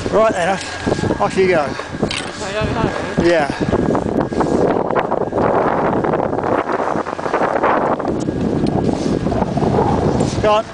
Right then, off you go. Yeah. Go on.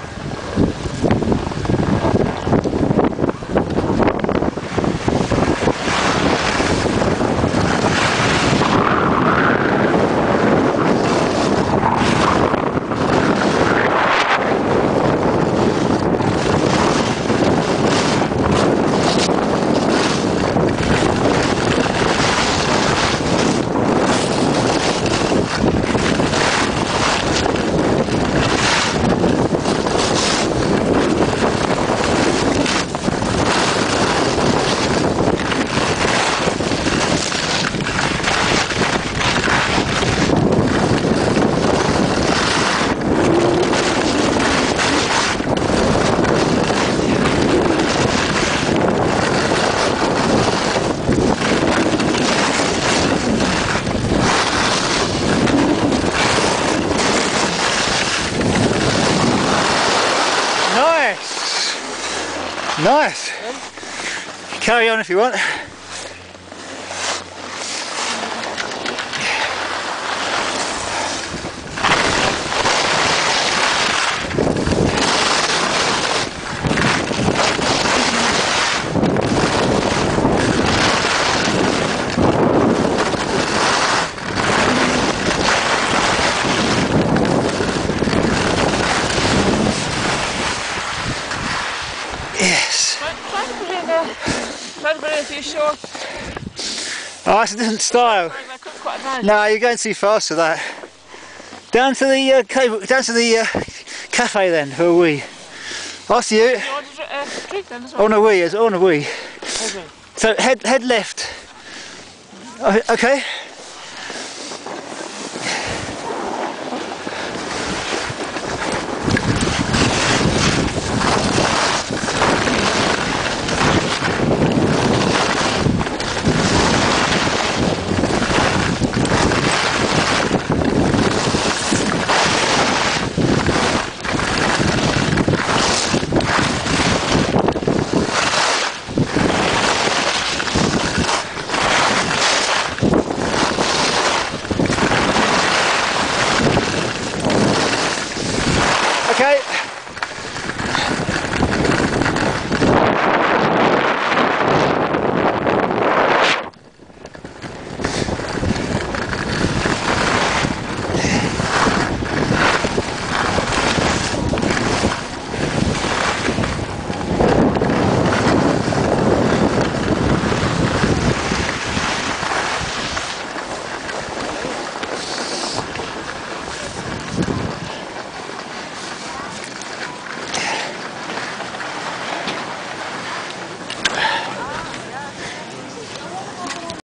Nice! Carry on if you want. Oh, it's a different style. No, you're going too fast for that. Down to the cafe then for a wee. I'll see you. On a wee, it's on a wee. So head left. Okay.